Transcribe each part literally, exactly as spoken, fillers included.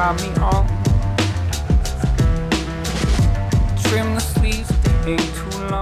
got me all. Trim the sleeves, they ain't too long.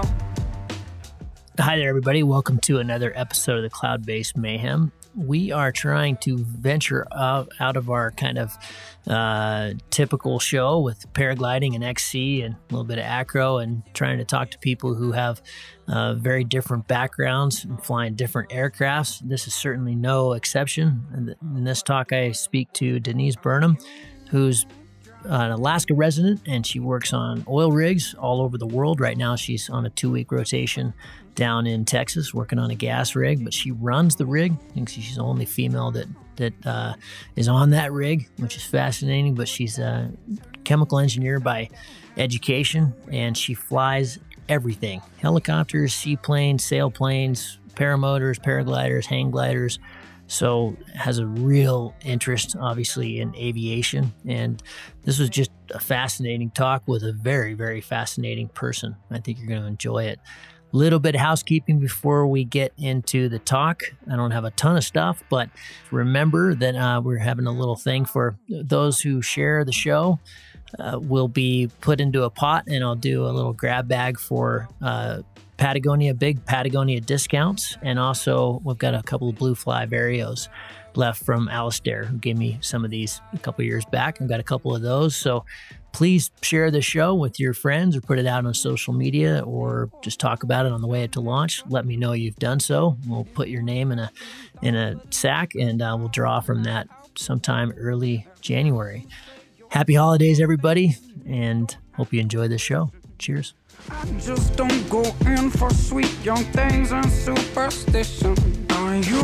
Hi there, everybody. Welcome to another episode of the Cloud-Based Mayhem. We are trying to venture out, out of our kind of uh, typical show with paragliding and X C and a little bit of acro, and trying to talk to people who have uh, very different backgrounds and flying different aircrafts. This is certainly no exception. In this talk, I speak to Deniz Burnham, who's an Alaska resident, and she works on oil rigs all over the world. Right now, she's on a two-week rotation down in Texas, working on a gas rig, but she runs the rig. I think she's the only female that that uh, is on that rig, which is fascinating. But she's a chemical engineer by education, and she flies everything: helicopters, seaplanes, sailplanes, paramotors, paragliders, hang gliders. So has a real interest, obviously, in aviation. And this was just a fascinating talk with a very, very fascinating person. I think you're going to enjoy it. Little bit of housekeeping before we get into the talk. I don't have a ton of stuff, but remember that uh, we're having a little thing for those who share the show. Uh, will be put into a pot, and I'll do a little grab bag for uh, Patagonia, big Patagonia discounts. And also we've got a couple of Blue Fly Varios left from Alistair, who gave me some of these a couple years back. I've got a couple of those. So please share the show with your friends, or put it out on social media, or just talk about it on the way to launch. Let me know you've done so. We'll put your name in a in a sack, and uh, we'll draw from that sometime early January. Happy holidays, everybody, and hope you enjoy the show. Cheers. I just don't go in for sweet young things and superstition. Are you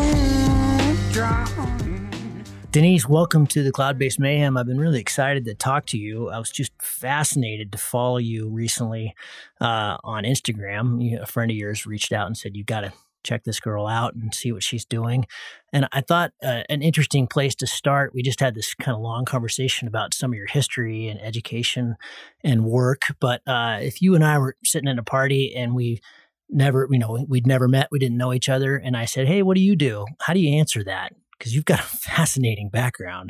drown? Deniz, welcome to the Cloud-Based Mayhem. I've been really excited to talk to you. I was just fascinated to follow you recently uh, on Instagram. You, a friend of yours reached out and said, you got to check this girl out and see what she's doing. And I thought uh, an interesting place to start, we just had this kind of long conversation about some of your history and education and work. But uh, if you and I were sitting at a party and we never, you know, we'd never met, we didn't know each other, and I said, hey, what do you do? How do you answer that? Because you've got a fascinating background.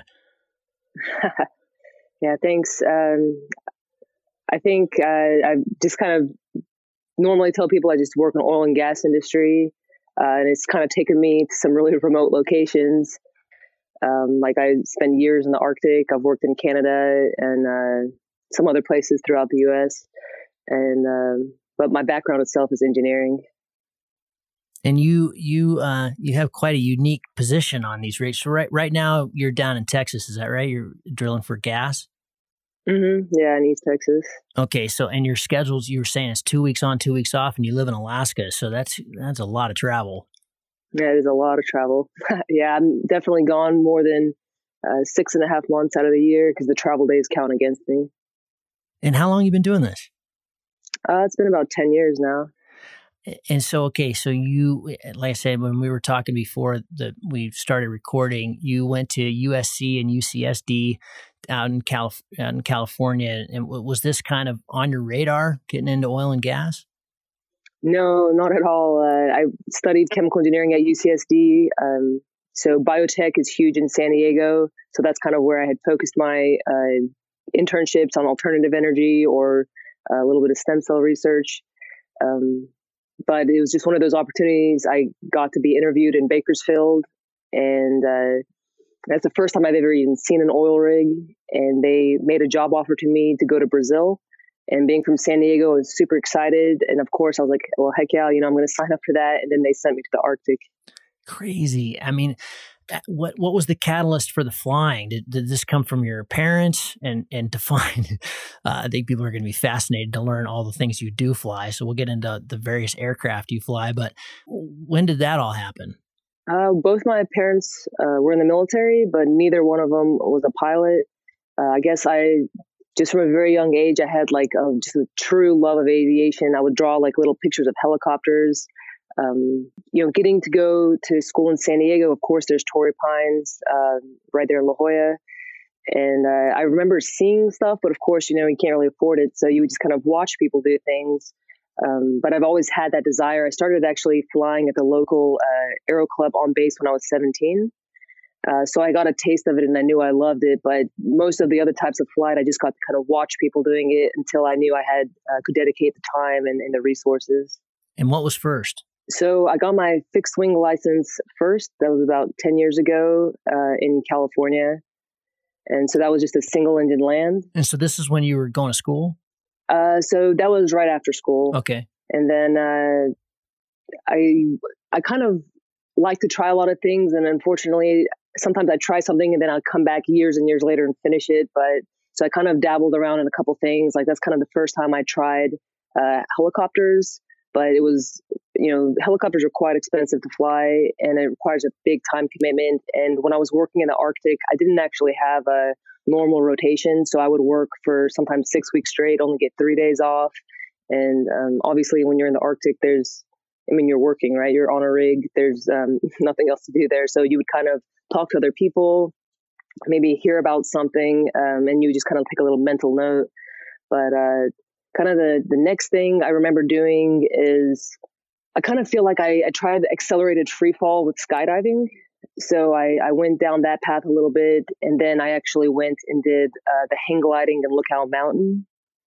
Yeah, thanks. Um, I think uh, I just kind of normally tell people I just work in the oil and gas industry. Uh, and it's kind of taken me to some really remote locations. Um, like I spent years in the Arctic. I've worked in Canada and uh, some other places throughout the U S. And um, but my background itself is engineering. And you you uh, you have quite a unique position on these rigs. So right right now you're down in Texas, is that right? You're drilling for gas? Mm-hmm. Yeah, in East Texas. Okay, so and your schedules, you were saying it's two weeks on, two weeks off, and you live in Alaska, so that's that's a lot of travel. Yeah, it is a lot of travel. Yeah, I'm definitely gone more than uh, six and a half months out of the year because the travel days count against me. And how long have you been doing this? Uh, it's been about ten years now. And so, okay, so you, like I said, when we were talking before that we started recording, you went to U S C and U C S D out in, Calif- out in California. And was this kind of on your radar, getting into oil and gas? No, not at all. Uh, I studied chemical engineering at U C S D. Um, so biotech is huge in San Diego. So that's kind of where I had focused my uh, internships on alternative energy or a little bit of stem cell research. Um, But it was just one of those opportunities. I got to be interviewed in Bakersfield, and uh, that's the first time I've ever even seen an oil rig. And they made a job offer to me to go to Brazil. And being from San Diego, I was super excited. And of course, I was like, well, heck yeah, you know, I'm going to sign up for that. And then they sent me to the Arctic. Crazy. I mean, what what was the catalyst for the flying? Did, did this come from your parents? And and to find, uh, I think people are going to be fascinated to learn all the things you do fly. So we'll get into the various aircraft you fly. But when did that all happen? Uh, both my parents uh, were in the military, but neither one of them was a pilot. Uh, I guess I just from a very young age, I had like a, just a true love of aviation. I would draw like little pictures of helicopters. Um, you know, getting to go to school in San Diego, of course, there's Torrey Pines uh, right there in La Jolla. And uh, I remember seeing stuff, but of course, you know, you can't really afford it. So you would just kind of watch people do things. Um, but I've always had that desire. I started actually flying at the local uh, aero club on base when I was seventeen. Uh, so I got a taste of it and I knew I loved it. But most of the other types of flight, I just got to kind of watch people doing it until I knew I had uh, could dedicate the time and, and the resources. And what was first? So I got my fixed wing license first. That was about ten years ago uh, in California. And so that was just a single engine land. And so this is when you were going to school? Uh, so that was right after school. Okay. And then uh, I I kind of like to try a lot of things. And unfortunately, sometimes I try something and then I'll come back years and years later and finish it. But so I kind of dabbled around in a couple things. Like that's kind of the first time I tried uh, helicopters. But it was, you know, helicopters are quite expensive to fly and it requires a big time commitment. And when I was working in the Arctic, I didn't actually have a normal rotation. So I would work for sometimes six weeks straight, only get three days off. And um, obviously when you're in the Arctic, there's, I mean, you're working, right? You're on a rig. There's um, nothing else to do there. So you would kind of talk to other people, maybe hear about something, um, and you would just kind of take a little mental note. But uh, kind of the, the next thing I remember doing is I kind of feel like I, I tried accelerated free fall with skydiving. So I, I went down that path a little bit. And then I actually went and did uh, the hang gliding in Lookout Mountain.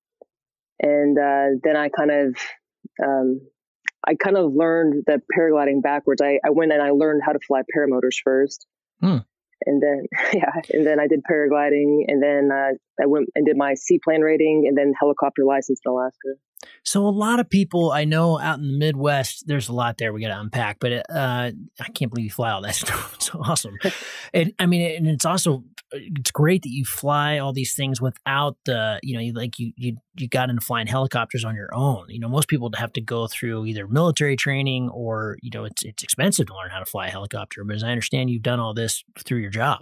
And uh, then I kind of, um, I kind of learned the paragliding backwards. I, I went and I learned how to fly paramotors first. Hmm. And then, yeah, and then I did paragliding, and then uh, I went and did my seaplane rating, and then helicopter license in Alaska. So a lot of people I know out in the Midwest, there's a lot there we got to unpack, but it, uh, I can't believe you fly all that stuff. It's awesome. And I mean, and it's also, it's great that you fly all these things without the, you know, you, like you, you, you got into flying helicopters on your own. You know, most people have to go through either military training or, you know, it's, it's expensive to learn how to fly a helicopter. But as I understand, you've done all this through your job.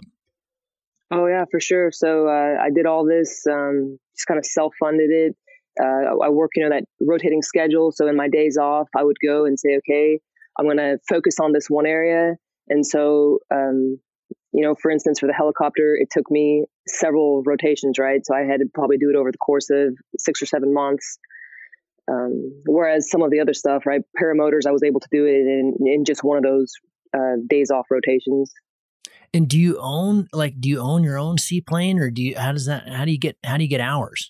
Oh yeah, for sure. So uh, I did all this, um, just kind of self-funded it. Uh, I work, you know, that rotating schedule. So in my days off, I would go and say, okay, I'm going to focus on this one area. And so, um, you know, for instance, for the helicopter, it took me several rotations, right? So I had to probably do it over the course of six or seven months. Um, whereas some of the other stuff, right? Paramotors, I was able to do it in, in just one of those uh, days off rotations. And do you own, like, do you own your own seaplane, or do you, how does that, how do you get, how do you get hours?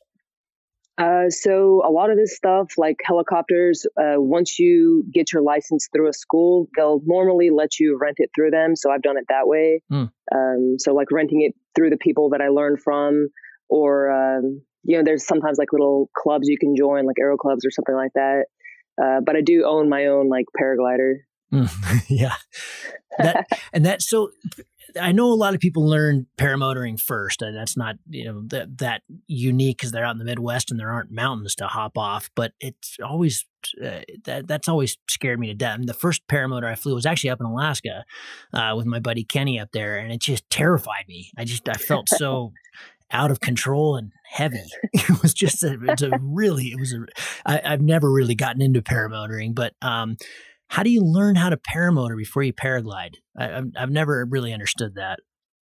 Uh, so a lot of this stuff, like helicopters, uh, once you get your license through a school, they'll normally let you rent it through them. So I've done it that way. Mm. Um, so like renting it through the people that I learned from, or, um, you know, there's sometimes like little clubs you can join, like aero clubs or something like that. Uh, but I do own my own like paraglider. Mm. Yeah. That, and that's so, I know a lot of people learn paramotoring first, and that's not, you know, that that unique because they're out in the Midwest and there aren't mountains to hop off. But it's always uh, that that's always scared me to death. And the first paramotor I flew was actually up in Alaska uh, with my buddy Kenny up there, and it just terrified me. I just I felt so out of control and heavy. It was just a, it's a really it was a I, I've never really gotten into paramotoring, but um. How do you learn how to paramotor before you paraglide? I, I've, I've never really understood that.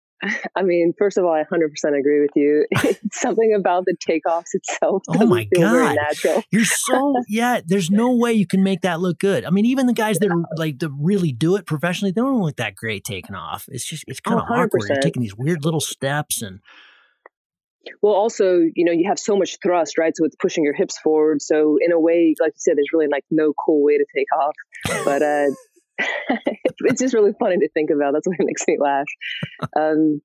I mean, first of all, I one hundred percent agree with you. It's something about the takeoffs itself. Oh my feel God. Very natural. You're so, yeah, there's no way you can make that look good. I mean, even the guys that are like, that really do it professionally, they don't look that great taking off. It's just, it's kind of oh, awkward. You're taking these weird little steps and. Well, also, you know, you have so much thrust, right? So it's pushing your hips forward. So in a way, like you said, there's really like no cool way to take off. But uh, it's just really funny to think about. That's what makes me laugh. Um,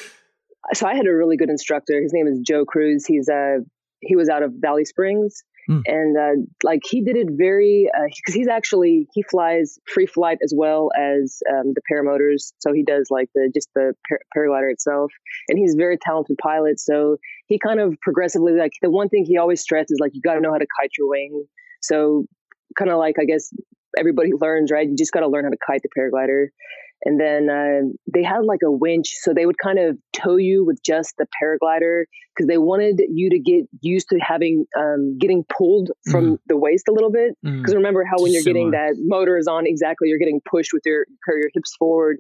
so I had a really good instructor. His name is Joe Cruz. He's uh, he was out of Valley Springs. Mm. And uh, like he did it very, because uh, he's actually, he flies free flight as well as um, the paramotors. So he does like the just the par- paraglider itself. And he's a very talented pilot. So he kind of progressively, like the one thing he always stresses, like you got to know how to kite your wing. So kind of like, I guess everybody learns, right? You just got to learn how to kite the paraglider. And then uh, they had like a winch. So they would kind of tow you with just the paraglider because they wanted you to get used to having, um, getting pulled from mm. the waist a little bit. Because mm. remember how when you're Similar. getting that motor is on, exactly, you're getting pushed with your, your hips forward.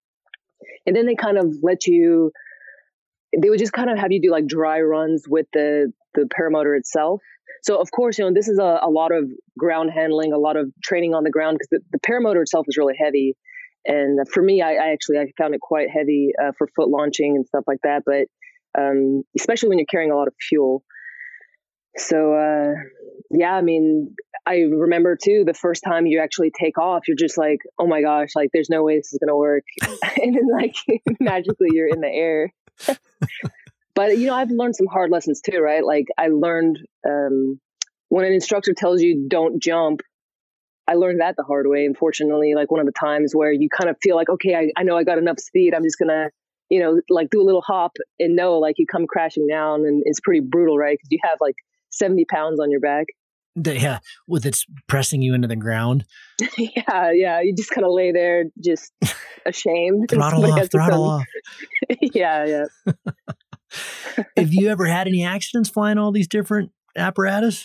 And then they kind of let you, they would just kind of have you do like dry runs with the, the paramotor itself. So of course, you know, this is a, a lot of ground handling, a lot of training on the ground because the, the paramotor itself is really heavy. And for me, I, I actually, I found it quite heavy uh, for foot launching and stuff like that. But um, especially when you're carrying a lot of fuel. So, uh, yeah, I mean, I remember too, the first time you actually take off, you're just like, oh my gosh, like there's no way this is going to work. And then like magically you're in the air. But, you know, I've learned some hard lessons too, right? Like I learned um, when an instructor tells you don't jump, I learned that the hard way. Unfortunately, like one of the times where you kind of feel like, okay, I, I know I got enough speed. I'm just going to, you know, like do a little hop and no, like you come crashing down and it's pretty brutal, right? Because you have like seventy pounds on your back. Yeah, with it's pressing you into the ground. yeah, yeah. You just kind of lay there, just ashamed. Throttle off, throttle off. yeah, yeah. Have you ever had any accidents flying all these different apparatus?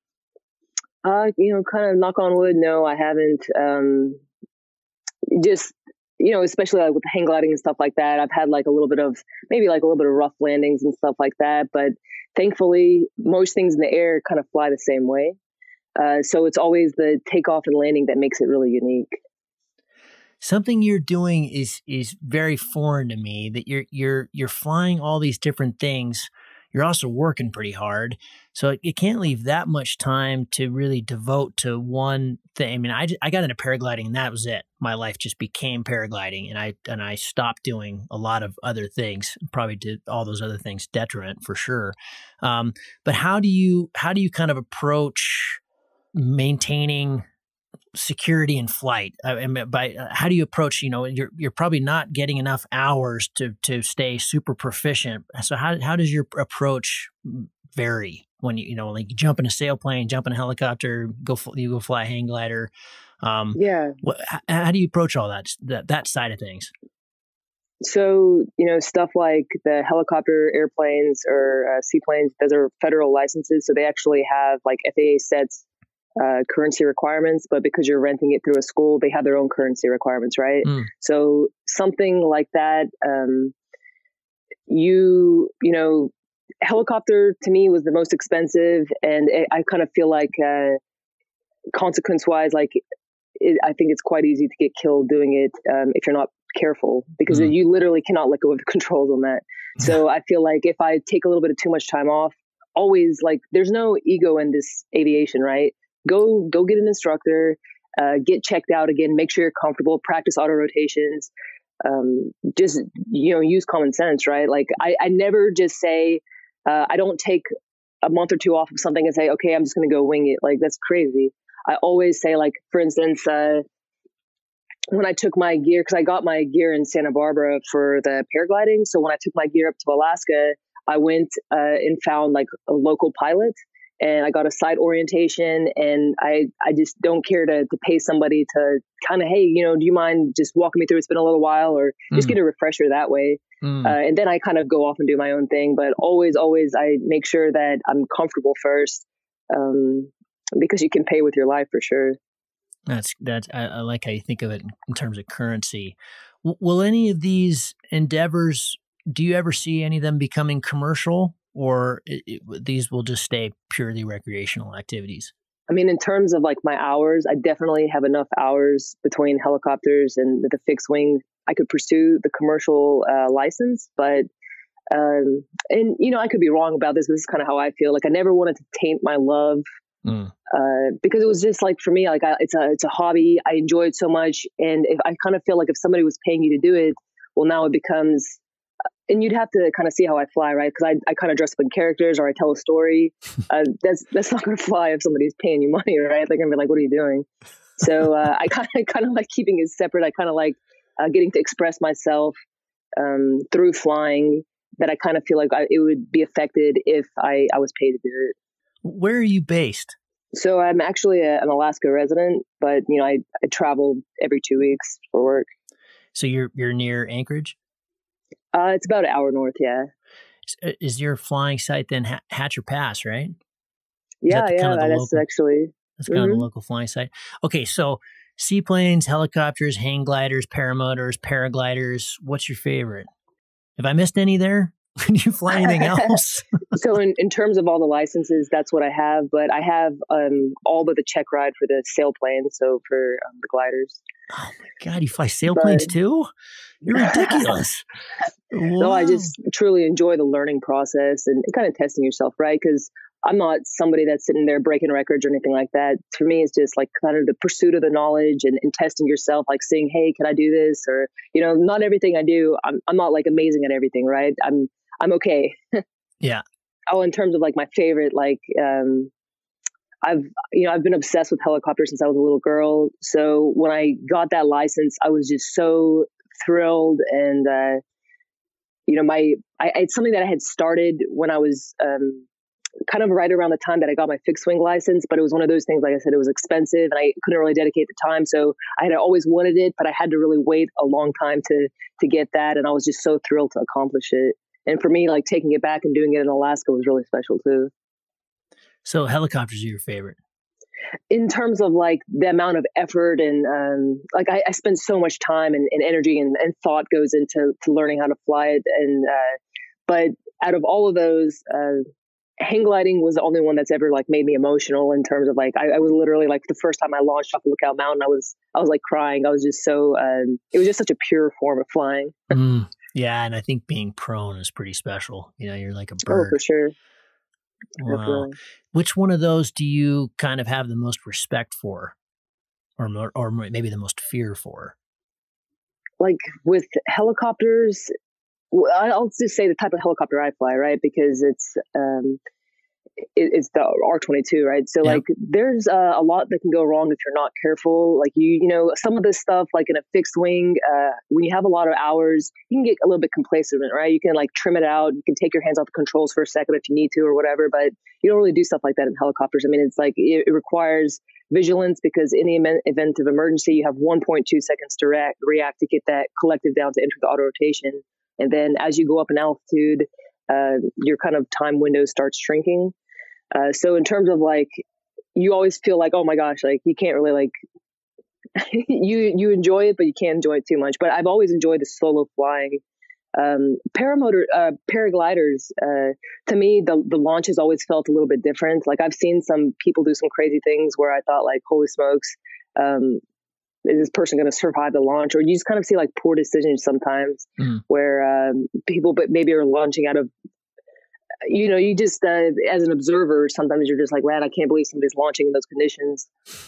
Uh, you know, kind of knock on wood. No, I haven't. Um, just, you know, especially like with the hang gliding and stuff like that. I've had like a little bit of, maybe like a little bit of rough landings and stuff like that. But thankfully, most things in the air kind of fly the same way. Uh, so it's always the takeoff and landing that makes it really unique. Something you're doing is is very foreign to me. That you're you're you're flying all these different things. You're also working pretty hard, so you can't leave that much time to really devote to one thing. I mean, I, I got into paragliding, and that was it. My life just became paragliding, and I and I stopped doing a lot of other things. Probably did all those other things detriment for sure. Um, but how do you how do you kind of approach maintaining security in flight? I mean, by uh, how do you approach? You know, you're you're probably not getting enough hours to to stay super proficient. So how how does your approach vary when you you know like you jump in a sailplane, jump in a helicopter, go you go fly a hang glider? Um, yeah. What, how, how do you approach all that that that side of things? So, you know, stuff like the helicopter, airplanes, or uh, seaplanes, those are federal licenses. So they actually have like F A A sets Uh, currency requirements, but because you're renting it through a school, they have their own currency requirements, right? Mm. So something like that, um, you, you know, helicopter to me was the most expensive, and it, I kind of feel like uh, consequence-wise, like it, I think it's quite easy to get killed doing it um, if you're not careful, because mm. you literally cannot let go of the controls on that. So I feel like if I take a little bit of too much time off, always like there's no ego in this aviation, right? Go, go get an instructor, uh, get checked out again, make sure you're comfortable, practice auto rotations, um, just, you know, use common sense, right? Like I, I never just say, uh, I don't take a month or two off of something and say, okay, I'm just going to go wing it. Like that's crazy. I always say like, for instance, uh, when I took my gear, cause I got my gear in Santa Barbara for the paragliding. So when I took my gear up to Alaska, I went, uh, and found like a local pilot. And I got a site orientation, and I, I just don't care to, to pay somebody to kind of, hey, you know, do you mind just walking me through? It's been a little while, or just mm. get a refresher that way. Mm. Uh, and then I kind of go off and do my own thing. But always, always, I make sure that I'm comfortable first, um, because you can pay with your life for sure. That's that's. I, I like how you think of it in terms of currency. W- will any of these endeavors? Do you ever see any of them becoming commercial? Or it, it, these will just stay purely recreational activities? I mean, in terms of like my hours, I definitely have enough hours between helicopters and the fixed wing. I could pursue the commercial uh, license, but, um, and you know, I could be wrong about this, but this is kind of how I feel. Like I never wanted to taint my love mm. uh, because it was just like, for me, like I, it's a, it's a hobby. I enjoy it so much. And if I kind of feel like if somebody was paying you to do it, well, now it becomes, and you'd have to kind of see how I fly, right? Because I, I kind of dress up in characters or I tell a story. Uh, that's that's not going to fly if somebody's paying you money, right? They're going to be like, "What are you doing?" So uh, I kind of kind of like keeping it separate. I kind of like uh, getting to express myself um, through flying. That I kind of feel like I, it would be affected if I, I was paid to do it. Where are you based? So I'm actually a, an Alaska resident, but you know I, I travel every two weeks for work. So you're you're near Anchorage? Uh, it's about an hour north, yeah. Is, is your flying site then ha- Hatcher Pass, right? Yeah, that yeah, kind of that's local, actually. That's kind mm-hmm. of the local flying site. Okay, so seaplanes, helicopters, hang gliders, paramotors, paragliders. What's your favorite? Have I missed any there? Do you fly anything else? So in, in terms of all the licenses, that's what I have. But I have um, all but the check ride for the sailplanes, so for um, the gliders. Oh my God, you fly sailplanes too? You're ridiculous. No, I just truly enjoy the learning process and kind of testing yourself, right? Because I'm not somebody that's sitting there breaking records or anything like that. For me, it's just like kind of the pursuit of the knowledge and, and testing yourself, like saying, hey, can I do this? Or, you know, not everything I do, I'm, I'm not like amazing at everything, right? I'm, I'm okay. Yeah. Oh, in terms of like my favorite, like, um, I've, you know, I've been obsessed with helicopters since I was a little girl. So when I got that license, I was just so thrilled. And, uh, you know, my, I, it's something that I had started when I was, um, kind of right around the time that I got my fixed wing license, but it was one of those things, like I said, it was expensive and I couldn't really dedicate the time. So I had always wanted it, but I had to really wait a long time to, to get that. And I was just so thrilled to accomplish it. And for me, like taking it back and doing it in Alaska was really special too. So helicopters are your favorite? In terms of like the amount of effort and um, like I, I spend so much time and, and energy and, and thought goes into to learning how to fly it. And uh, but out of all of those, uh, hang gliding was the only one that's ever like made me emotional in terms of like I, I was literally like the first time I launched off the Lookout Mountain, I was I was like crying. I was just so um, it was just such a pure form of flying. Mm, yeah, and I think being prone is pretty special. You know, you're like a bird. Oh, for sure. Wow. Definitely. Which one of those do you kind of have the most respect for, or more, or maybe the most fear for? Like with helicopters, I'll just say the type of helicopter I fly, right? Because it's um, it, it's the R twenty-two, right? So Yeah. like there's uh, a lot that can go wrong if you're not careful. Like you, you know, some of this stuff, like in a fixed wing, uh, when you have a lot of hours, you can get a little bit complacent, right? You can like trim it out. You can take your hands off the controls for a second if you need to or whatever, but you don't really do stuff like that in helicopters. I mean, it's like it, it requires vigilance because in the event of emergency, you have one point two seconds to react, react to get that collective down to enter the auto rotation. And then as you go up in altitude, uh, your kind of time window starts shrinking. Uh, so in terms of like, you always feel like, oh my gosh, like you can't really like, you you enjoy it, but you can't enjoy it too much. But I've always enjoyed the solo flying. Um, paramotor, uh, paragliders, uh, to me, the, the launch has always felt a little bit different. Like I've seen some people do some crazy things where I thought like, holy smokes, um, is this person going to survive the launch? Or you just kind of see like poor decisions sometimes mm. where um, people but maybe are launching out of, you know, you just, uh, as an observer, sometimes you're just like, man, I can't believe somebody's launching in those conditions.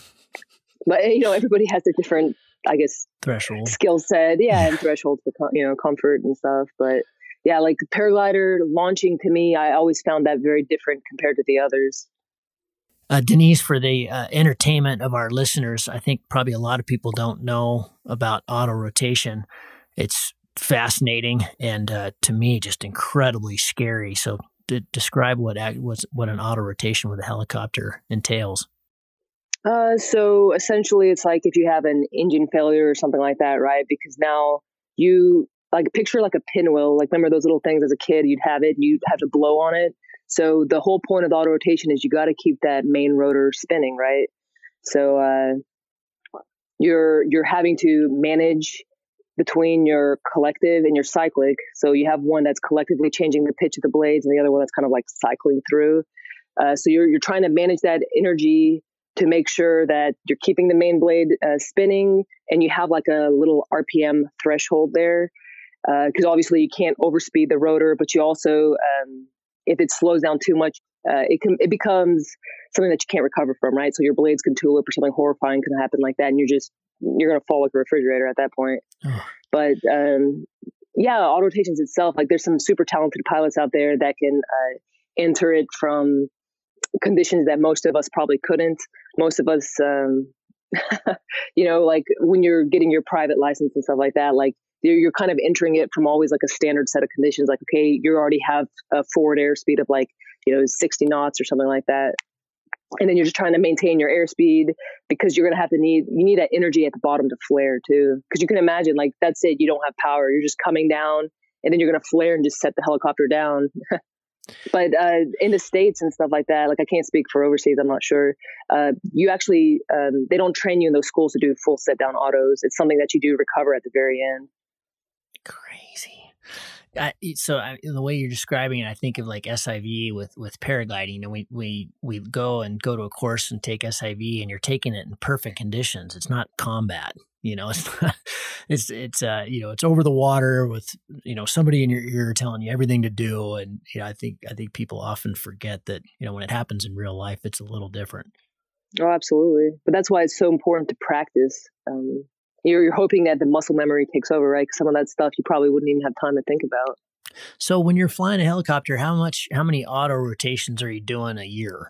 But, you know, everybody has their different, I guess, threshold skill set. Yeah, and threshold for, you know, comfort and stuff. But yeah, like the paraglider launching to me, I always found that very different compared to the others. Uh, Deniz, for the uh, entertainment of our listeners, I think probably a lot of people don't know about auto rotation. It's fascinating and uh, to me just incredibly scary. So to describe what what what an auto rotation with a helicopter entails. Uh, so essentially, it's like if you have an engine failure or something like that, right? Because now you like picture like a pinwheel. Like remember those little things as a kid? You'd have it, you'd have to blow on it. So the whole point of the auto rotation is you got to keep that main rotor spinning, right? So uh, you're you're having to manage between your collective and your cyclic. So you have one that's collectively changing the pitch of the blades, and the other one that's kind of like cycling through. Uh, so you're you're trying to manage that energy to make sure that you're keeping the main blade uh, spinning, and you have like a little R P M threshold there, because uh, obviously you can't overspeed the rotor, but you also um, if it slows down too much, uh, it can it becomes something that you can't recover from, right? So your blades can tulip or something horrifying can happen like that, and you're just you're gonna fall like a refrigerator at that point. Oh. But um, yeah, auto rotations itself, like there's some super talented pilots out there that can uh, enter it from conditions that most of us probably couldn't. Most of us, um, you know, like when you're getting your private license and stuff like that, like you're, you're kind of entering it from always like a standard set of conditions. Like, okay, you already have a forward airspeed of like, you know, sixty knots or something like that. And then you're just trying to maintain your airspeed because you're going to have to need, you need that energy at the bottom to flare too. Because you can imagine like, that's it. You don't have power. You're just coming down and then you're going to flare and just set the helicopter down. But uh, in the States and stuff like that, like I can't speak for overseas, I'm not sure. Uh, you actually, um, they don't train you in those schools to do full set down autos. It's something that you do recover at the very end. Crazy. I, so I, the way you're describing it, I think of like S I V with, with paragliding, and we, we, we go and go to a course and take S I V, and you're taking it in perfect conditions. It's not combat, you know, it's, not, it's, it's, uh, you know, it's over the water with, you know, somebody in your ear telling you everything to do. And, you know, I think, I think people often forget that, you know, when it happens in real life, it's a little different. Oh, absolutely. But that's why it's so important to practice. Um, You're, you're hoping that the muscle memory takes over, right? 'Cause some of that stuff you probably wouldn't even have time to think about. So when you're flying a helicopter, how much, how many auto rotations are you doing a year?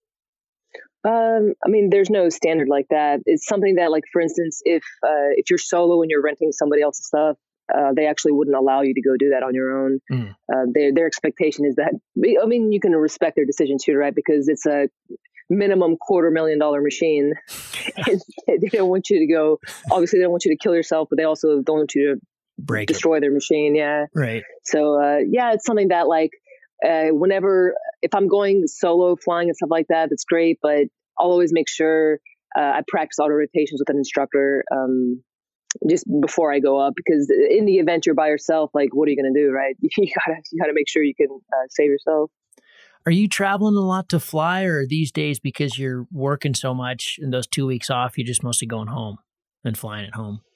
Um, I mean, there's no standard like that. It's something that, like, for instance, if uh, if you're solo and you're renting somebody else's stuff, uh, they actually wouldn't allow you to go do that on your own. Mm. Uh, their their expectation is that, I mean, you can respect their decision too, right? Because it's a minimum quarter million dollar machine. And they don't want you to go, obviously they don't want you to kill yourself, but they also don't want you to break destroy it. their machine. Yeah. Right. So, uh, yeah, it's something that, like, uh, whenever, if I'm going solo flying and stuff like that, that's great. But I'll always make sure uh, I practice auto rotations with an instructor um, just before I go up, because in the event you're by yourself, like, what are you going to do? Right. You gotta, you gotta make sure you can uh, save yourself. Are you traveling a lot to fly, or these days, because you're working so much in those two weeks off, you're just mostly going home and flying at home?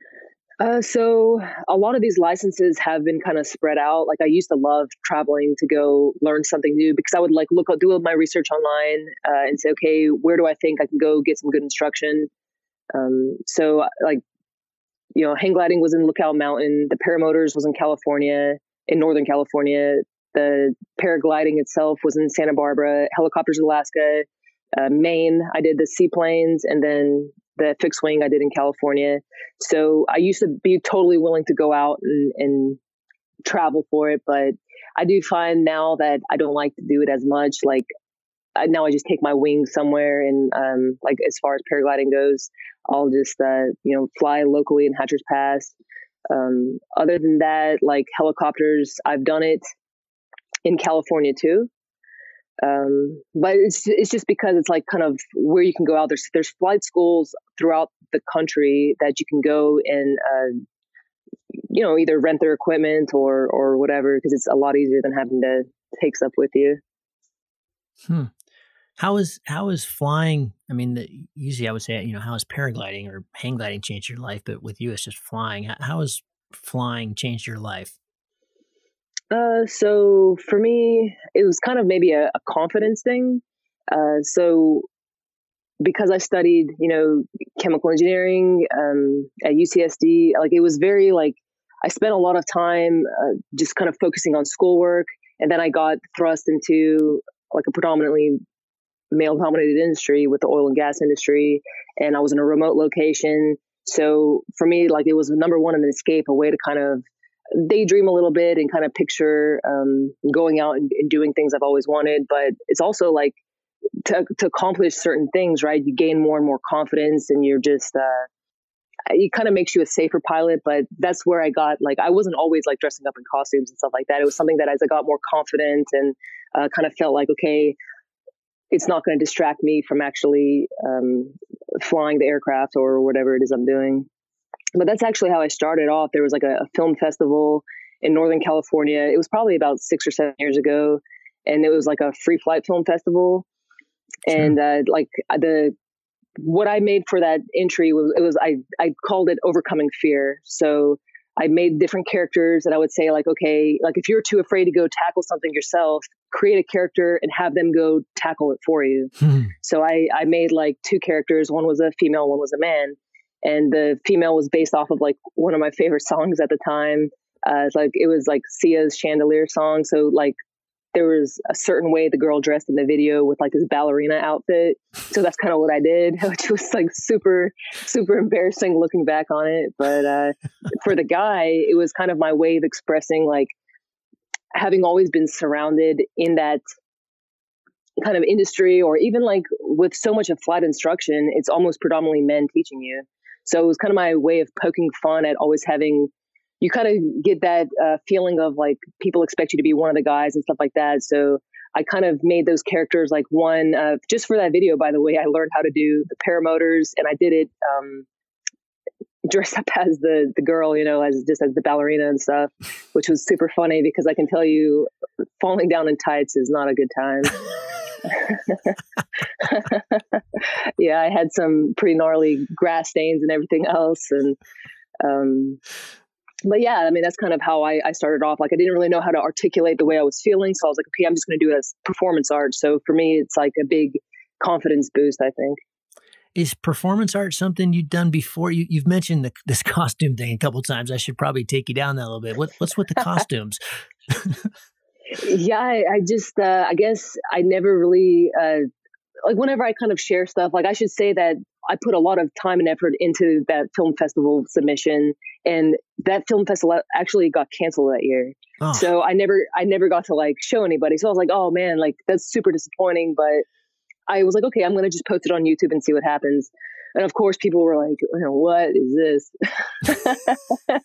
Uh, so a lot of these licenses have been kind of spread out. Like, I used to love traveling to go learn something new, because I would like look do my research online uh, and say, okay, where do I think I can go get some good instruction? Um, so like, you know, hang gliding was in Lookout Mountain. The paramotors was in California, in Northern California. The paragliding itself was in Santa Barbara. Helicopters, Alaska, uh, Maine. I did the seaplanes, and then the fixed wing I did in California. So I used to be totally willing to go out and, and travel for it, but I do find now that I don't like to do it as much. Like, I, now I just take my wings somewhere, and um, like, as far as paragliding goes, I'll just uh, you know, fly locally in Hatcher's Pass. Um, other than that, like helicopters, I've done it in California too. Um, but it's it's just because it's like kind of where you can go out. There's there's flight schools throughout the country that you can go and uh, you know, either rent their equipment or or whatever, because it's a lot easier than having to take stuff with you. Hmm. How is how is flying? I mean, the, usually I would say, you know, how has paragliding or hang gliding changed your life? But with you, it's just flying. How, how has flying changed your life? Uh, so for me, it was kind of maybe a, a confidence thing. Uh, so because I studied, you know, chemical engineering um, at U C S D, like, it was very like, I spent a lot of time uh, just kind of focusing on schoolwork, and then I got thrust into like a predominantly male-dominated industry with the oil and gas industry, and I was in a remote location. So for me, like, it was number one, an escape, a way to kind of daydream a little bit and kind of picture um, going out and, and doing things I've always wanted. But it's also like to, to accomplish certain things, right? You gain more and more confidence, and you're just, uh, it kind of makes you a safer pilot. But that's where I got, like, I wasn't always like dressing up in costumes and stuff like that. It was something that as I got more confident and uh, kind of felt like, okay, it's not going to distract me from actually um, flying the aircraft or whatever it is I'm doing. But that's actually how I started off. There was like a, a film festival in Northern California. It was probably about six or seven years ago. And it was like a free flight film festival. Sure. And uh, like the, what I made for that entry was, it was, I, I called it Overcoming Fear. So I made different characters, and I would say, like, okay, like, if you're too afraid to go tackle something yourself, create a character and have them go tackle it for you. Hmm. So I, I made like two characters. One was a female, one was a man. And the female was based off of like one of my favorite songs at the time. Uh, it's like, it was like Sia's Chandelier song. So like, there was a certain way the girl dressed in the video with like this ballerina outfit. So that's kind of what I did, which was like super, super embarrassing looking back on it. But uh, for the guy, it was kind of my way of expressing, like, having always been surrounded in that kind of industry, or even like with so much of flight instruction, it's almost predominantly men teaching you. So it was kind of my way of poking fun at always having, you kind of get that uh, feeling of like people expect you to be one of the guys and stuff like that. So I kind of made those characters like one, uh, just for that video, by the way, I learned how to do the paramotors, and I did it um, dress up as the the girl, you know, as just as the ballerina and stuff, which was super funny because I can tell you, falling down in tights is not a good time. Yeah, I had some pretty gnarly grass stains and everything else, and um, but yeah, I mean that's kind of how I, I started off. Like I didn't really know how to articulate the way I was feeling, so I was like, okay, I'm just going to do it as performance art. So for me, it's like a big confidence boost, I think. Is performance art something you've done before? You, you've mentioned the, this costume thing a couple of times. I should probably take you down that a little bit. What, what's with the costumes? Yeah, I, I just, uh, I guess I never really, uh, like whenever I kind of share stuff, like I should say that I put a lot of time and effort into that film festival submission, and that film festival actually got canceled that year. Oh. So I never, I never got to like show anybody. So I was like, oh man, like that's super disappointing. But I was like, okay, I'm going to just post it on YouTube and see what happens. And of course, people were like, what is this?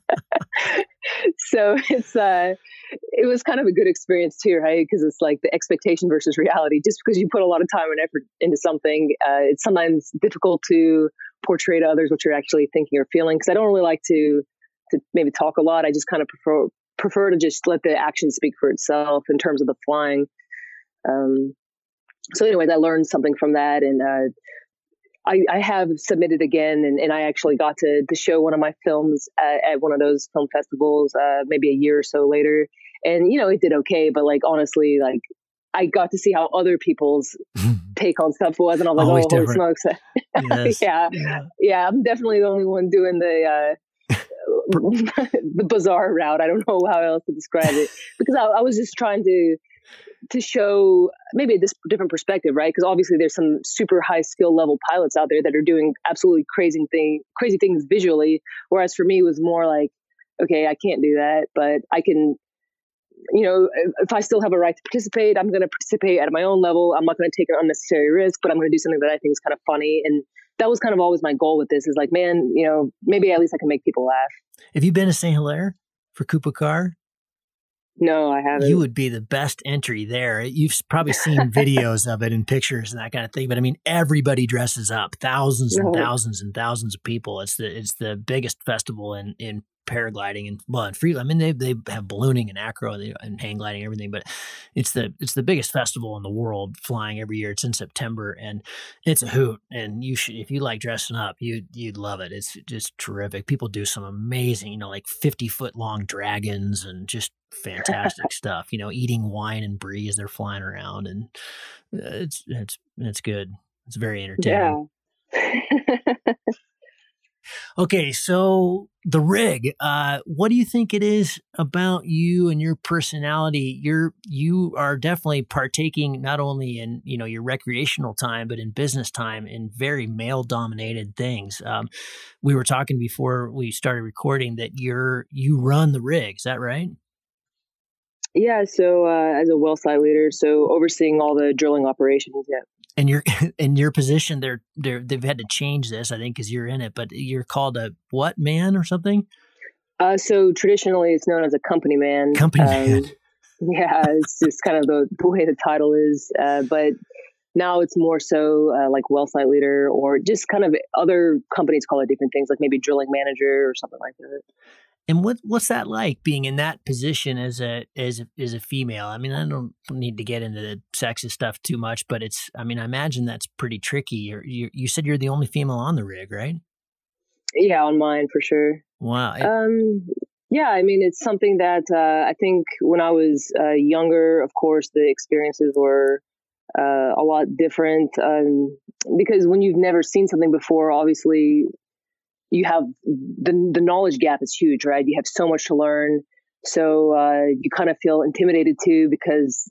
So it's, uh, it was kind of a good experience too, right? Because it's like the expectation versus reality. Just because you put a lot of time and effort into something, uh, it's sometimes difficult to portray to others what you're actually thinking or feeling. Because I don't really like to to maybe talk a lot. I just kind of prefer prefer to just let the action speak for itself in terms of the flying. Um, so anyways, I learned something from that, and uh, I, I have submitted again, and, and I actually got to, to show one of my films at, at one of those film festivals, uh, maybe a year or so later. And, you know, it did okay, but like, honestly, like I got to see how other people's take on stuff was. And I was like, Always oh, holy different. smokes. Yes. yeah. yeah. Yeah. I'm definitely the only one doing the, uh, the bizarre route. I don't know how else to describe it, because I, I was just trying to, to show maybe a dis- different perspective, right? Because obviously there's some super high skill level pilots out there that are doing absolutely crazy thing, crazy things visually. Whereas for me, it was more like, okay, I can't do that, but I can, you know, if, if I still have a right to participate, I'm going to participate at my own level. I'm not going to take an unnecessary risk, but I'm going to do something that I think is kind of funny. And that was kind of always my goal with this, is like, man, you know, maybe at least I can make people laugh. Have you been to Saint Hilaire for Coupe Car? No, I haven't. You would be the best entry there. You've probably seen videos of it and pictures and that kind of thing. But I mean, everybody dresses up. Thousands and No. thousands and thousands of people. It's the it's the biggest festival in in paragliding and well, and free. I mean, they they have ballooning and acro and hang gliding and everything. But it's the it's the biggest festival in the world, flying every year. It's in September, and it's a hoot. And you should, if you like dressing up, you you'd love it. It's just terrific. People do some amazing, you know, like fifty foot long dragons and just fantastic stuff, you know, eating wine and brie as they're flying around, and it's it's it's good. It's very entertaining. Yeah. Okay, so the rig, uh, what do you think it is about you and your personality? You're you are definitely partaking not only in, you know, your recreational time, but in business time in very male dominated things. Um, we were talking before we started recording that you're you run the rig. Is that right? Yeah, so uh, as a well site leader, so overseeing all the drilling operations, yeah. And you're in your position, they're they're they've had to change this, I think, because you're in it. But you're called a what man or something? Uh, so traditionally, it's known as a company man. Company um, man. Yeah, it's just kind of the, the way the title is. Uh, but now it's more so uh, like well site leader, or just kind of other companies call it different things, like maybe drilling manager or something like that. And what what's that like, being in that position as a as a, as a female? I mean, I don't need to get into the sexist stuff too much, but it's, I mean, I imagine that's pretty tricky. You're, you you said you're the only female on the rig, right? Yeah, on mine for sure. Wow. Um, yeah, I mean, it's something that uh, I think when I was uh, younger, of course, the experiences were uh, a lot different, um, because when you've never seen something before, obviously, you have the the knowledge gap is huge, right? You have so much to learn. So uh, you kind of feel intimidated too, because,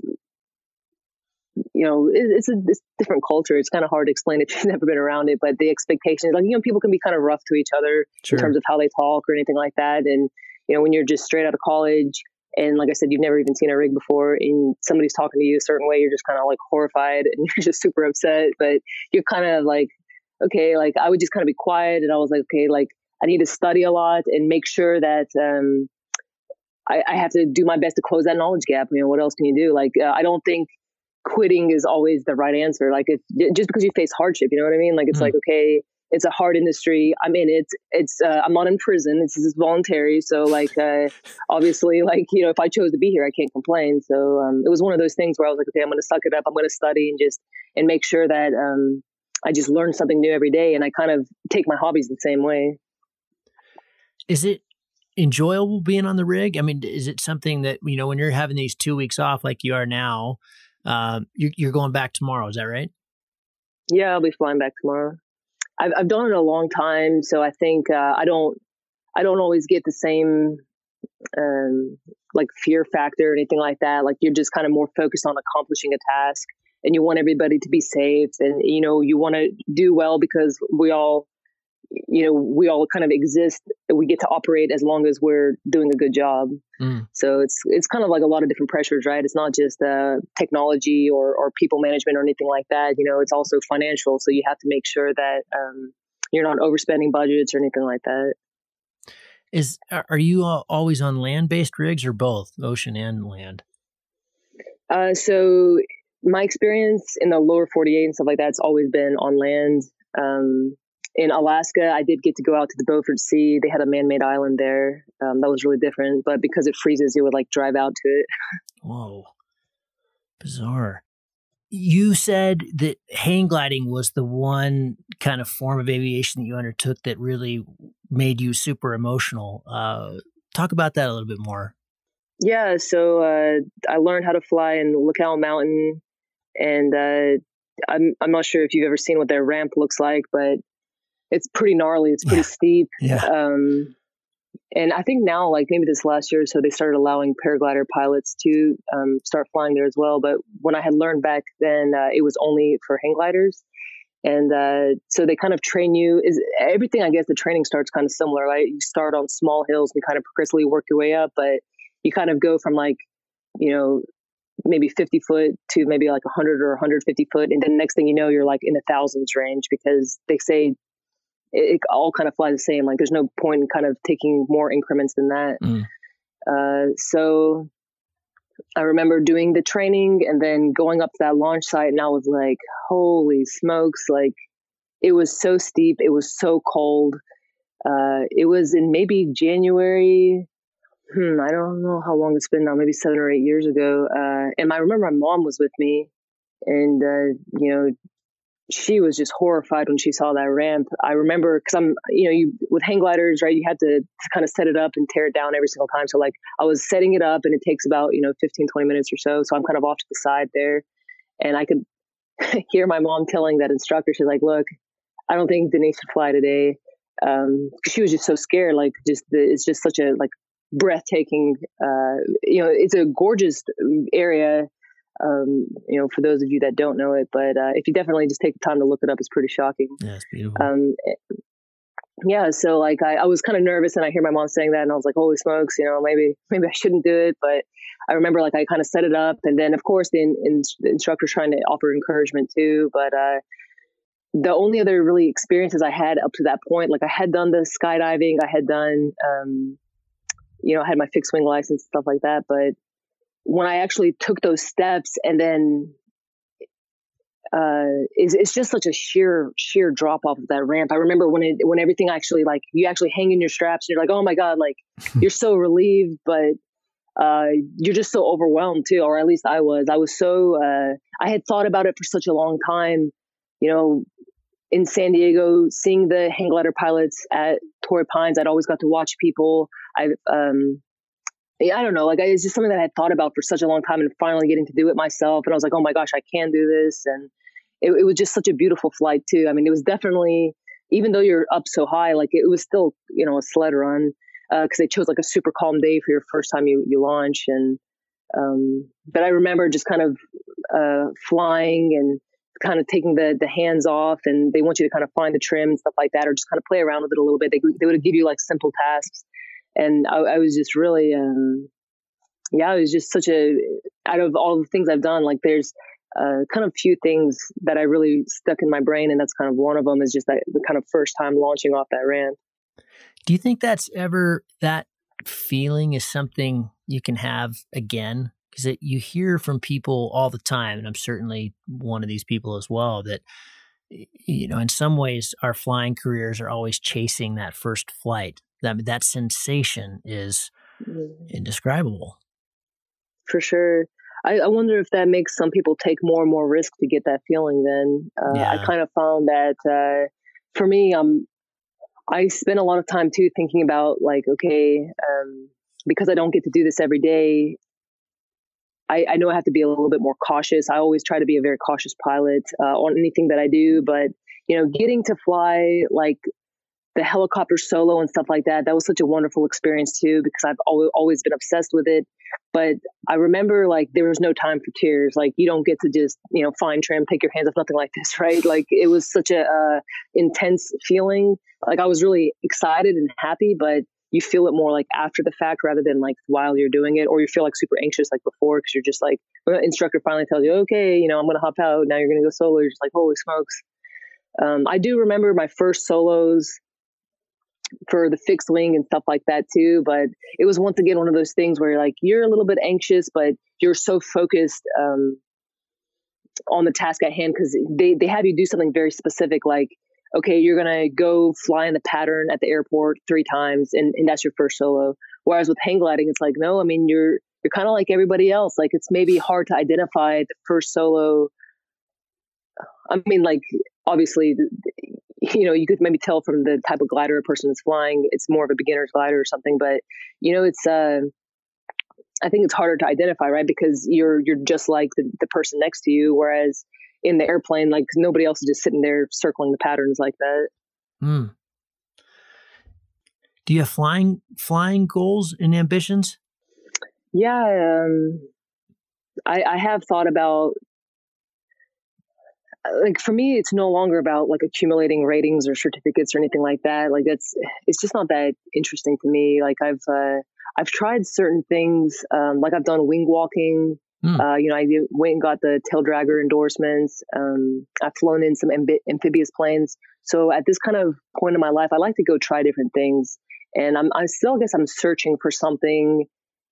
you know, it, it's a it's different culture. It's kind of hard to explain if you've never been around it, but the expectations, like, you know, people can be kind of rough to each other Sure. in terms of how they talk or anything like that. And, you know, when you're just straight out of college and, like I said, you've never even seen a rig before and somebody's talking to you a certain way, you're just kind of like horrified and you're just super upset, but you're kind of like, okay, like I would just kind of be quiet, and I was like, okay, like I need to study a lot and make sure that um, I, I have to do my best to close that knowledge gap. You know, what else can you do? Like, uh, I don't think quitting is always the right answer. Like, if just because you face hardship, you know what I mean? Like, it's mm. like, okay, it's a hard industry. I mean, it's, it's, uh, I'm not in prison. It's, it's voluntary. So like, uh, obviously like, you know, if I chose to be here, I can't complain. So, um, it was one of those things where I was like, okay, I'm going to suck it up. I'm going to study and just, and make sure that, um, I just learn something new every day. And I kind of take my hobbies the same way. Is it enjoyable being on the rig? I mean, is it something that, you know, when you're having these two weeks off, like you are now, um, you're, you're going back tomorrow. Is that right? Yeah, I'll be flying back tomorrow. I've, I've done it a long time. So I think, uh, I don't, I don't always get the same, um, like fear factor or anything like that. Like you're just kind of more focused on accomplishing a task and you want everybody to be safe and, you know, you want to do well because we all, you know, we all kind of exist. We get to operate as long as we're doing a good job. Mm. So it's, it's kind of like a lot of different pressures, right? It's not just uh, technology or, or people management or anything like that. You know, it's also financial. So you have to make sure that um, you're not overspending budgets or anything like that. Is, are you always on land-based rigs or both, ocean and land? Uh, so my experience in the lower forty-eight and stuff like that's always been on land. Um, In Alaska, I did get to go out to the Beaufort Sea. They had a man-made island there. Um, that was really different. But because it freezes, you would like drive out to it. Whoa. Bizarre. You said that hang gliding was the one kind of form of aviation that you undertook that really made you super emotional. Uh, talk about that a little bit more. Yeah. So uh, I learned how to fly in Lookout Mountain. And uh, I'm, I'm not sure if you've ever seen what their ramp looks like, but it's pretty gnarly. It's pretty yeah. steep. Yeah. Um, and I think now, like maybe this last year, so they started allowing paraglider pilots to um, start flying there as well. But when I had learned back then, uh, it was only for hang gliders. And uh, so they kind of train you. Is everything, I guess, the training starts kind of similar, right? You start on small hills and kind of progressively work your way up. But you kind of go from like, you know, maybe fifty foot to maybe like one hundred or one hundred fifty foot. And then next thing you know, you're like in the thousands range because they say, it all kind of flies the same. Like there's no point in kind of taking more increments than that. Mm. Uh, so I remember doing the training and then going up to that launch site and I was like, holy smokes. Like it was so steep. It was so cold. Uh, it was in maybe January. Hmm, I don't know how long it's been now, maybe seven or eight years ago. Uh, and I remember my mom was with me and, uh, you know, she was just horrified when she saw that ramp. I remember because I'm, you know, you with hang gliders, right? You have to, to kind of set it up and tear it down every single time. So like I was setting it up and it takes about, you know, fifteen, twenty minutes or so. So I'm kind of off to the side there and I could hear my mom telling that instructor, she's like, look, I don't think Denise should fly today. Um, she was just so scared. Like just, the, it's just such a like breathtaking, uh, you know, it's a gorgeous area. Um, you know, for those of you that don't know it, but uh, if you definitely just take the time to look it up, it's pretty shocking. Yeah, it's beautiful. Um, yeah, so like I, I was kind of nervous, and I hear my mom saying that, and I was like, "Holy smokes!" You know, maybe maybe I shouldn't do it. But I remember like I kind of set it up, and then of course the, in, in, the instructor's trying to offer encouragement too. But uh, the only other really experiences I had up to that point, like I had done the skydiving, I had done, um, you know, I had my fixed wing license, stuff like that, but when I actually took those steps and then, uh, it's, it's just such a sheer, sheer drop off of that ramp. I remember when it, when everything actually like, you actually hang in your straps and you're like, oh my God, like you're so relieved, but, uh, you're just so overwhelmed too, or at least I was, I was so, uh, I had thought about it for such a long time, you know, in San Diego, seeing the hang glider pilots at Torrey Pines, I'd always got to watch people. I, um, I don't know, like I, it's just something that I had thought about for such a long time and finally getting to do it myself. And I was like, oh my gosh, I can do this. And it, it was just such a beautiful flight too. I mean, it was definitely, even though you're up so high, like it was still, you know, a sled run, uh, cause they chose like a super calm day for your first time you, you launch. And, um, but I remember just kind of, uh, flying and kind of taking the, the hands off and they want you to kind of find the trim and stuff like that, or just kind of play around with it a little bit. They, they would give you like simple tasks. And I, I was just really, um, yeah, it was just such a, out of all the things I've done, like there's uh, kind of few things that I really stuck in my brain. And that's kind of one of them is just that the kind of first time launching off that ramp. Do you think that's ever, that feeling is something you can have again? Because you hear from people all the time, and I'm certainly one of these people as well, that you know, in some ways, our flying careers are always chasing that first flight. That that sensation is indescribable. For sure. I, I wonder if that makes some people take more and more risk to get that feeling. Then uh, Yeah. I kind of found that uh, for me, um, I spend a lot of time too thinking about like, okay, um, because I don't get to do this every day, I, I know I have to be a little bit more cautious. I always try to be a very cautious pilot uh, on anything that I do. But, you know, getting to fly like the helicopter solo and stuff like that, that was such a wonderful experience too, because I've al- always been obsessed with it. But I remember like there was no time for tears. Like you don't get to just, you know, fine trim, take your hands off, nothing like this, right? Like it was such a uh, intense feeling. Like I was really excited and happy, but you feel it more like after the fact rather than like while you're doing it, or you feel like super anxious like before because you're just like, when the instructor finally tells you, okay, you know, I'm going to hop out. Now you're going to go solo. You're just like, holy smokes. Um, I do remember my first solos for the fixed wing and stuff like that too. But it was once again one of those things where you're like, you're a little bit anxious, but you're so focused um, on the task at hand because they, they have you do something very specific, like, okay, you're going to go fly in the pattern at the airport three times and, and that's your first solo. Whereas with hang gliding, it's like, no, I mean, you're, you're kind of like everybody else. Like it's maybe hard to identify the first solo. I mean, like, obviously, you know, you could maybe tell from the type of glider a person is flying, it's more of a beginner's glider or something. But, you know, it's, uh, I think it's harder to identify, right? Because you're, you're just like the, the person next to you. Whereas in the airplane, like nobody else is just sitting there circling the patterns like that. Hmm. Do you have flying, flying goals and ambitions? Yeah. Um, I, I have thought about, like for me, it's no longer about like accumulating ratings or certificates or anything like that. Like that's, it's just not that interesting to me. Like I've, uh, I've tried certain things. Um, like I've done wing walking. Mm. Uh, you know, I did, went and got the tail dragger endorsements. Um, I've flown in some amb- amphibious planes. So at this kind of point in my life, I like to go try different things. And I'm, I still guess I'm searching for something.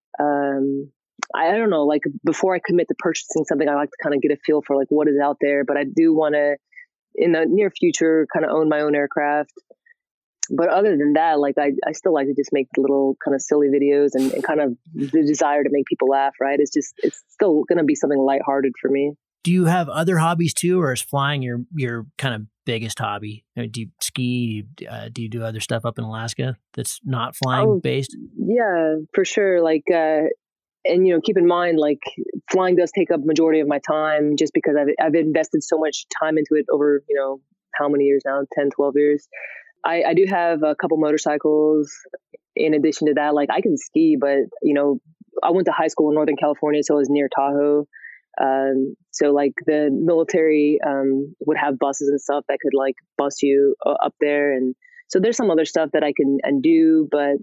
Um, I don't know, like before I commit to purchasing something, I like to kind of get a feel for like what is out there, but I do want to in the near future kind of own my own aircraft. But other than that, like I, I still like to just make little kind of silly videos and, and kind of the desire to make people laugh, right? It's just, it's still going to be something lighthearted for me. Do you have other hobbies too, or is flying your, your kind of biggest hobby? I mean, do you ski? Do you, uh, do you do other stuff up in Alaska that's not flying oh, based? Yeah, for sure. Like, uh, and, you know, keep in mind, like flying does take up majority of my time just because I've, I've invested so much time into it over, you know, how many years now, ten, twelve years. I, I do have a couple motorcycles in addition to that. Like I can ski, but, you know, I went to high school in Northern California, so I was near Tahoe. Um, so like the military um, would have buses and stuff that could like bus you uh, up there. And so there's some other stuff that I can and do, but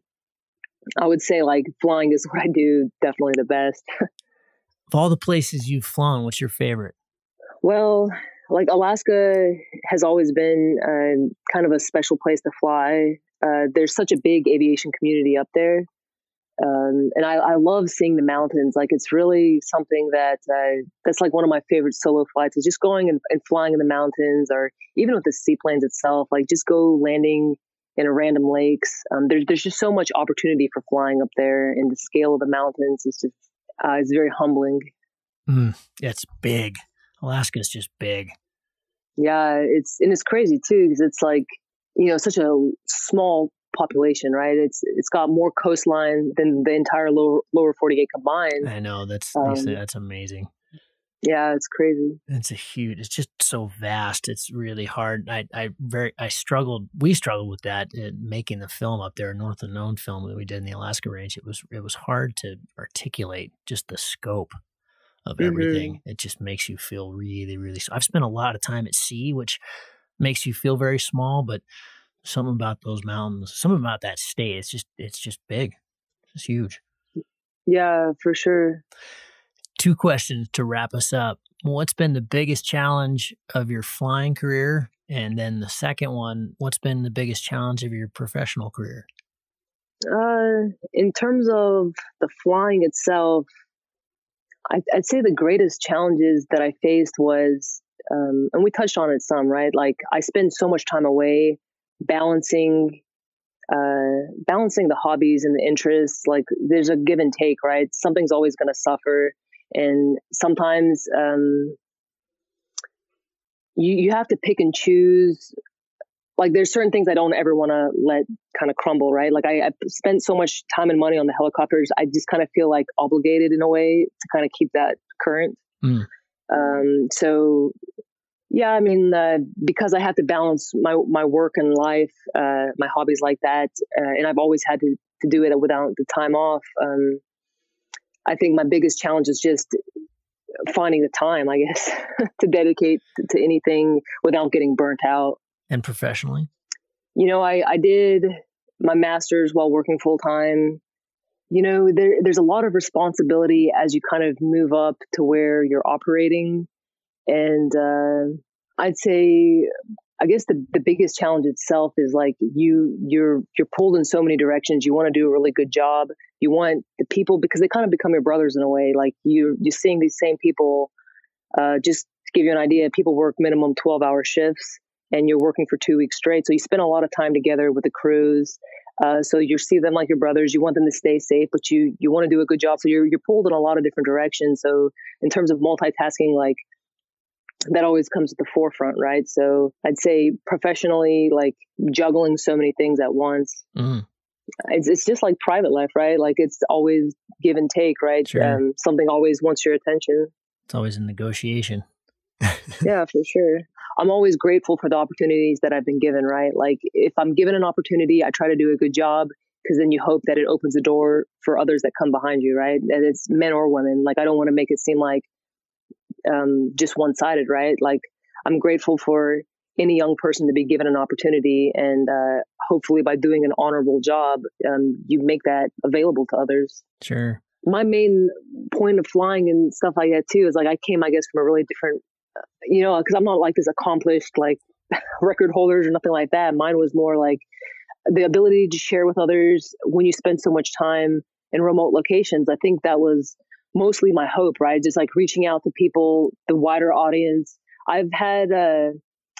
I would say like flying is what I do definitely the best. Of all the places you've flown, what's your favorite? Well, like Alaska has always been uh, kind of a special place to fly. Uh, there's such a big aviation community up there. Um, and I, I love seeing the mountains. Like it's really something that uh, that's like one of my favorite solo flights is just going and, and flying in the mountains, or even with the seaplanes itself, like just go landing in a random lakes. Um, there's there's just so much opportunity for flying up there, and the scale of the mountains is just uh, it's very humbling. Mm, it's big. Alaska's just big. Yeah, it's and it's crazy too because it's like, you know, such a small population, right? It's it's got more coastline than the entire lower lower forty-eight combined. I know that's um, that's amazing. Yeah, it's crazy. It's a huge. It's just so vast. It's really hard. I I very I struggled. We struggled with that in making the film up there, North Unknown film that we did in the Alaska Range. It was it was hard to articulate just the scope of everything. Mm-hmm. It just makes you feel really really. I've spent a lot of time at sea, which makes you feel very small, but something about those mountains, something about that state, it's just it's just big. It's huge. Yeah, for sure. Two questions to wrap us up. What's been the biggest challenge of your flying career? And then the second one, what's been the biggest challenge of your professional career? Uh, in terms of the flying itself, I, I'd say the greatest challenges that I faced was um, and we touched on it some, right? Like I spend so much time away balancing, uh, balancing the hobbies and the interests. Like there's a give and take, right? Something's always going to suffer. And sometimes, um, you, you have to pick and choose. Like there's certain things I don't ever want to let kind of crumble, right? Like I, I spent so much time and money on the helicopters. I just kind of feel like obligated in a way to kind of keep that current. Mm. Um, so yeah, I mean, uh, because I have to balance my, my work and life, uh, my hobbies like that. Uh, and I've always had to, to do it without the time off. Um, I think my biggest challenge is just finding the time, I guess, to dedicate to anything without getting burnt out. And professionally? You know, I, I did my master's while working full time. You know, there, there's a lot of responsibility as you kind of move up to where you're operating. And uh, I'd say, I guess the, the biggest challenge itself is like you, you're, you're pulled in so many directions. You want to do a really good job. You want the people, because they kind of become your brothers in a way. Like you, you're seeing these same people, uh, just to give you an idea, people work minimum twelve hour shifts. And you're working for two weeks straight. So you spend a lot of time together with the crews. Uh, so you see them like your brothers. You want them to stay safe, but you you want to do a good job. So you're you're pulled in a lot of different directions. So in terms of multitasking, like that always comes at the forefront, right? So I'd say professionally, like juggling so many things at once. Mm. It's it's just like private life, right? Like it's always give and take, right? Sure. Um, something always wants your attention. It's always a negotiation. Yeah, for sure. I'm always grateful for the opportunities that I've been given, right? Like if I'm given an opportunity, I try to do a good job because then you hope that it opens the door for others that come behind you, right? And it's men or women. Like I don't want to make it seem like um, just one-sided, right? Like I'm grateful for any young person to be given an opportunity, and uh, hopefully by doing an honorable job, um, you make that available to others. Sure. My main point of flying and stuff like that too is like I came, I guess, from a really different, you know, because I'm not like this accomplished like record holders or nothing like that. Mine was more like the ability to share with others when you spend so much time in remote locations. I think that was mostly my hope, right? Just like reaching out to people, the wider audience. I've had, uh,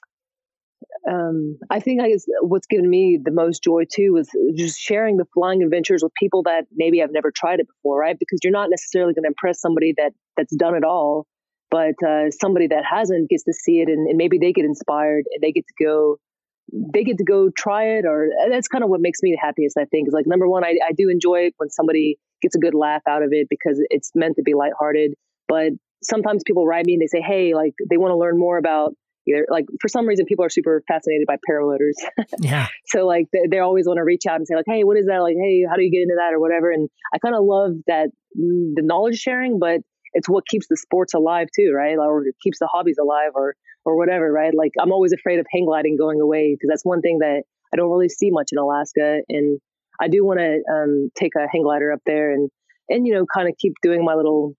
um, I think I guess what's given me the most joy too was just sharing the flying adventures with people that maybe I've never tried it before, right? Because you're not necessarily going to impress somebody that that's done it all. But uh, somebody that hasn't gets to see it, and, and maybe they get inspired and they get to go, they get to go try it. Or that's kind of what makes me the happiest, I think, is like, number one, I, I do enjoy it when somebody gets a good laugh out of it because it's meant to be lighthearted. But sometimes people write me and they say, hey, like they want to learn more about either, like for some reason, people are super fascinated by paramotors. Yeah. So like they, they always want to reach out and say like, hey, what is that? Like, hey, how do you get into that or whatever? And I kind of love that, the knowledge sharing, but it's what keeps the sports alive too, right? Or it keeps the hobbies alive or, or whatever, right? Like I'm always afraid of hang gliding going away because that's one thing that I don't really see much in Alaska. And I do want to um, take a hang glider up there and, and, you know, kind of keep doing my little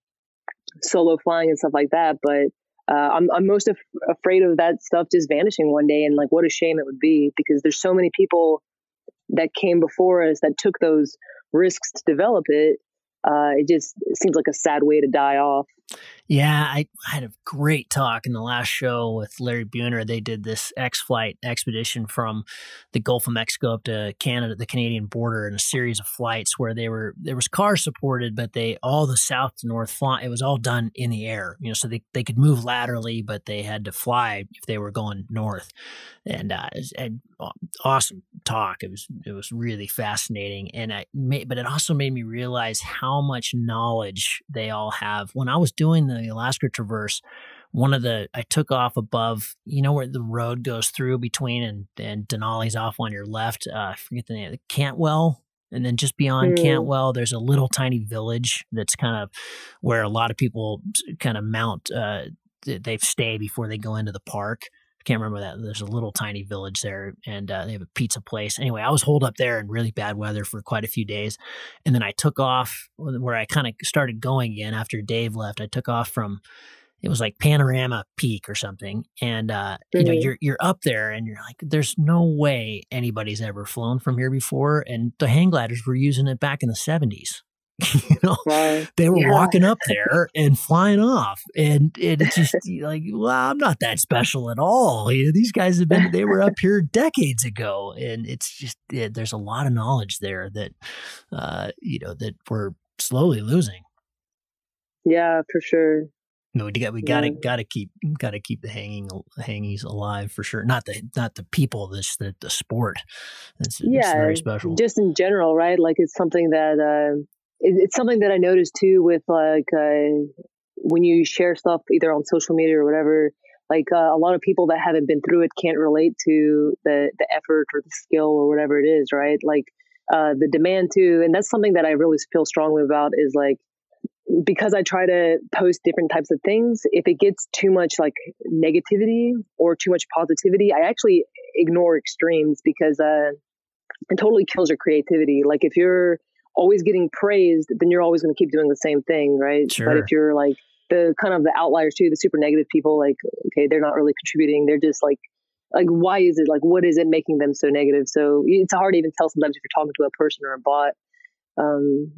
solo flying and stuff like that. But uh, I'm, I'm most af- afraid of that stuff just vanishing one day. And like, what a shame it would be because there's so many people that came before us that took those risks to develop it. Uh, it just it seems like a sad way to die off. Yeah, I, I had a great talk in the last show with Larry Buhner. They did this X-Flight expedition from the Gulf of Mexico up to Canada, the Canadian border, in a series of flights where they were there was car supported, but they all the south to north fly. It was all done in the air, you know, so they they could move laterally, but they had to fly if they were going north. And uh, it was an awesome talk. It was it was really fascinating, and I made, but it also made me realize how much knowledge they all have. When I was doing the Alaska Traverse, one of the I took off above, you know, where the road goes through between and and Denali's off on your left. Uh, I forget the name, Cantwell. And then just beyond mm. Cantwell, there's a little tiny village that's kind of where a lot of people kind of mount. Uh, they stay before they go into the park. I can't remember that. There's a little tiny village there, and uh, they have a pizza place. Anyway, I was holed up there in really bad weather for quite a few days. And then I took off where I kind of started going again after Dave left. I took off from, it was like Panorama Peak or something. And, uh, mm-hmm. you know, you're, you're up there and you're like, there's no way anybody's ever flown from here before. And the hang gliders were using it back in the seventies. you know, Right. they were Yeah. walking up there and flying off. And, and it's just like, well, I'm not that special at all. You know, these guys have been, they were up here decades ago. And it's just, yeah, there's a lot of knowledge there that, uh, you know, that we're slowly losing. Yeah, for sure. No, we got we got to Yeah. got to keep got to keep the hanging hangies alive for sure. Not the not the people, this the the sport. It's, Yeah, it's very special. just in general, right? Like it's something that uh, it, it's something that I noticed too with like uh, when you share stuff either on social media or whatever. Like uh, a lot of people that haven't been through it can't relate to the the effort or the skill or whatever it is, right? Like uh, the demand too, and that's something that I really feel strongly about. Is like, because I try to post different types of things, if it gets too much like negativity or too much positivity, I actually ignore extremes, because uh, it totally kills your creativity. Like if you're always getting praised, then you're always going to keep doing the same thing, right? Sure. But if you're like the kind of the outliers too, the super negative people, like, okay, they're not really contributing. They're just like, like, why is it like, what is it making them so negative? So it's hard to even tell sometimes if you're talking to a person or a bot. Um,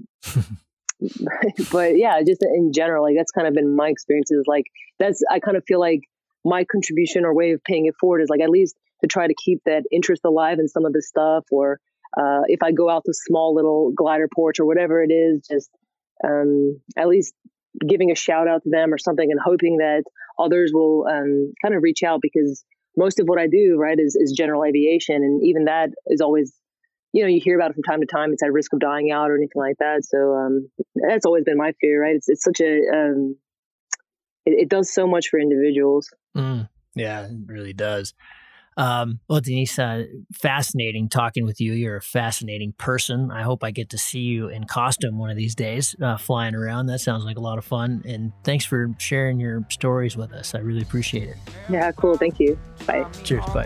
but yeah, just in general, like that's kind of been my experiences. Like that's, I kind of feel like my contribution or way of paying it forward is like at least to try to keep that interest alive in some of this stuff. Or uh, if I go out to small little glider ports or whatever it is, just um, at least giving a shout out to them or something, and hoping that others will um, kind of reach out, because most of what I do, right, is, is general aviation. And even that is always, you know, you hear about it from time to time. It's at risk of dying out or anything like that. So um, that's always been my fear, right? It's it's such a, um, it, it does so much for individuals. Mm, yeah, it really does. Um, well, Deniz, uh, fascinating talking with you. You're a fascinating person. I hope I get to see you in costume one of these days, uh, flying around. That sounds like a lot of fun. And thanks for sharing your stories with us. I really appreciate it. Yeah, cool. Thank you. Bye. Cheers. Bye.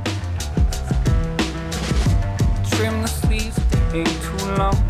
Trim the sleeves, they ain't too long.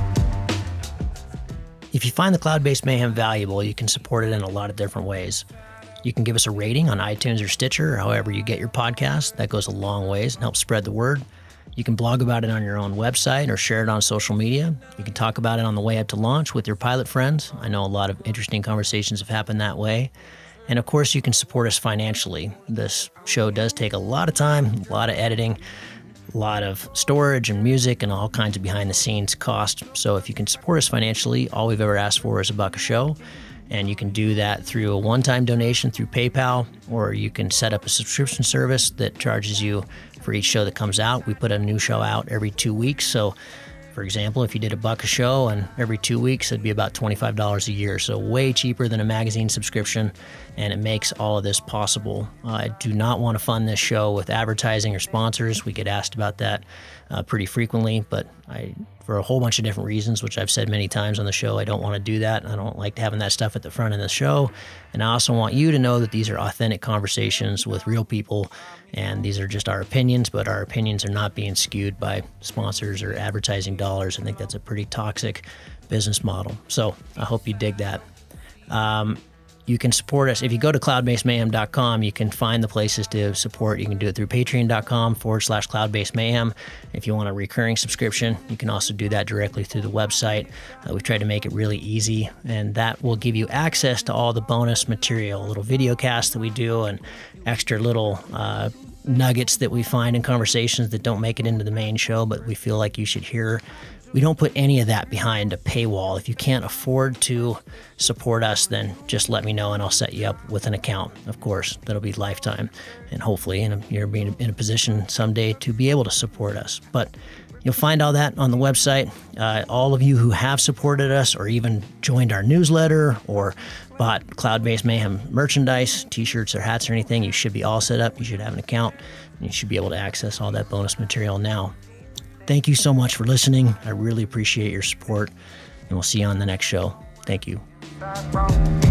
If you find the Cloud-Based Mayhem valuable, you can support it in a lot of different ways. You can give us a rating on iTunes or Stitcher, or however you get your podcast. That goes a long ways and helps spread the word. You can blog about it on your own website or share it on social media. You can talk about it on the way up to launch with your pilot friends. I know a lot of interesting conversations have happened that way. And of course, you can support us financially. This show does take a lot of time, a lot of editing, a lot of storage and music and all kinds of behind the scenes cost. So if you can support us financially, all we've ever asked for is a buck a show. And you can do that through a one-time donation through PayPal, or you can set up a subscription service that charges you for each show that comes out. We put a new show out every two weeks. So, for example, if you did a buck a show and every two weeks, it'd be about twenty-five dollars a year. So way cheaper than a magazine subscription, and it makes all of this possible. Uh, I do not want to fund this show with advertising or sponsors. We get asked about that uh, pretty frequently, but I, for a whole bunch of different reasons, which I've said many times on the show, I don't want to do that. I don't like having that stuff at the front of the show. And I also want you to know that these are authentic conversations with real people, and these are just our opinions, but our opinions are not being skewed by sponsors or advertising dollars. I think that's a pretty toxic business model. So I hope you dig that. Um, You can support us. If you go to cloud based mayhem dot com, you can find the places to support. You can do it through patreon.com forward slash cloudbasedmayhem. If you want a recurring subscription, you can also do that directly through the website. Uh, we've tried to make it really easy, and that will give you access to all the bonus material, little video casts that we do, and extra little uh, nuggets that we find in conversations that don't make it into the main show, but we feel like you should hear. We don't put any of that behind a paywall. If you can't afford to support us, then just let me know and I'll set you up with an account. Of course, that'll be lifetime. And hopefully in a, you're being in a position someday to be able to support us. But you'll find all that on the website. Uh, all of you who have supported us or even joined our newsletter or bought Cloud-Based Mayhem merchandise, t-shirts or hats or anything, you should be all set up. You should have an account and you should be able to access all that bonus material now. Thank you so much for listening. I really appreciate your support, and we'll see you on the next show. Thank you.